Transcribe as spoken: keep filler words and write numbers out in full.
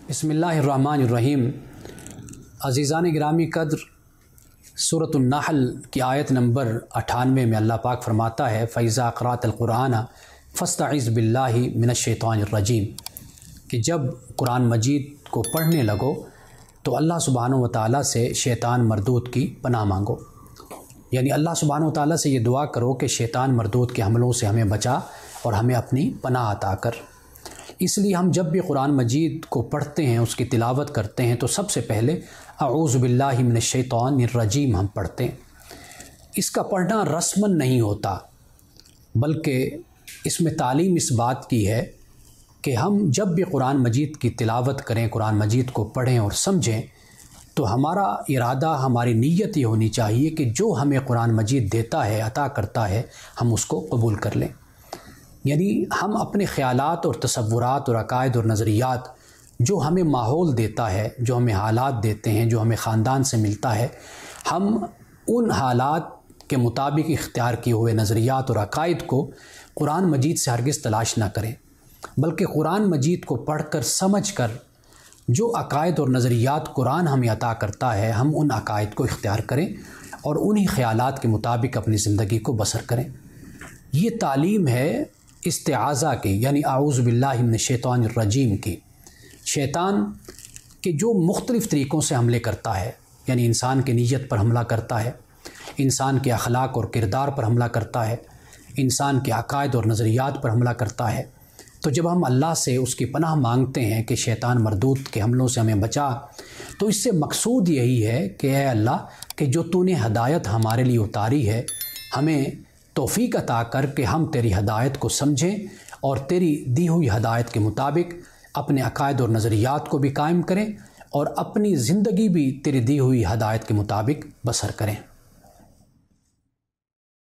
बिस्मिल्लाहिर्रहमानिर्रहीम। अज़ीज़ान गिरामी कद्र, सूरत अल नहल की आयत नंबर अठानवे में अल्लाह पाक फरमाता है, फ़इज़ा क़रात क़ुरान फ़स्तइज़ बिल्लाहि मिनश्शैतानिर्रजीम, कि जब कुरान मजीद को पढ़ने लगो तो अल्लाह सुब्हानहु व तआला से शैतान मरदूद की पनाह मांगो। यानी अल्लाह सुब्हानहु व तआला से ये दुआ करो कि शैतान मरदूद के हमलों से हमें बचा और हमें अपनी पनाह अता कर। इसलिए हम जब भी कुरान मजीद को पढ़ते हैं, उसकी तिलावत करते हैं, तो सबसे पहले अऊज़ बिल्लाहि मिनश्शैतानिर्रजीम हम पढ़ते हैं। इसका पढ़ना रस्मन नहीं होता, बल्कि इसमें तालीम इस बात की है कि हम जब भी कुरान मजीद की तिलावत करें, कुरान मजीद को पढ़ें और समझें, तो हमारा इरादा, हमारी नीयत ये होनी चाहिए कि जो हमें कुरान मजीद देता है, अता करता है, हम उसको कबूल कर लें। यानी हम अपने ख़यालात और तसव्वुरात और अकायद और नज़रियात, जो हमें माहौल देता है, जो हमें हालात देते हैं, जो हमें ख़ानदान से मिलता है, हम उन हालात के मुताबिक इख्तियार किए हुए नज़रियात और अकायद को कुरान मजीद से हरगिज़ तलाश ना करें, बल्कि कुरान मजीद को पढ़ कर समझ कर जो अकायद और नज़रियात कुरान हमें अता करता है, हम उन अकायद को इख्तियार करें और उन्हीं ख़यालात के मुताबिक अपनी ज़िंदगी को बसर करें। ये तालीम है इस्तिआज़ा की, यानी अऊज़ बिल्लाहि मिनश्शैतानिर्रजीम की। शैतान के जो मुख्तलिफ़ तरीक़ों से हमले करता है, यानी इंसान की नीयत पर हमला करता है, इंसान के अखलाक और किरदार पर हमला करता है, इंसान के अकायद और नज़रियात पर हमला करता है। तो जब हम अल्लाह से उसकी पनाह मांगते हैं कि शैतान मरदूद के हमलों से हमें बचा, तो इससे मकसूद यही है कि ऐ अल्लाह, कि जो तूने हदायत हमारे लिए उतारी है, हमें तौफ़ीक अता कर कि हम तेरी हदायत को समझें और तेरी दी हुई हदायत के मुताबिक अपने अकायद और नज़रियात को भी कायम करें और अपनी ज़िंदगी भी तेरी दी हुई हदायत के मुताबिक बसर करें।